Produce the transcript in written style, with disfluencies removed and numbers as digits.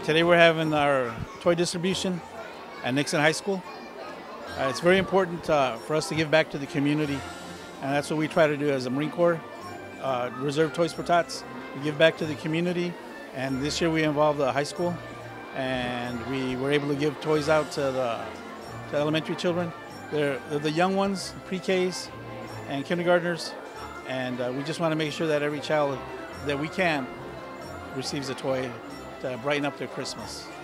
Today we're having our toy distribution at Nixon High School. It's very important for us to give back to the community, and that's what we try to do as a Marine Corps Reserve Toys for Tots. We give back to the community, and this year we involved the high school, and we were able to give toys out to elementary children. They're the young ones, pre-Ks and kindergartners, and we just want to make sure that every child that we can receives a toy to brighten up their Christmas.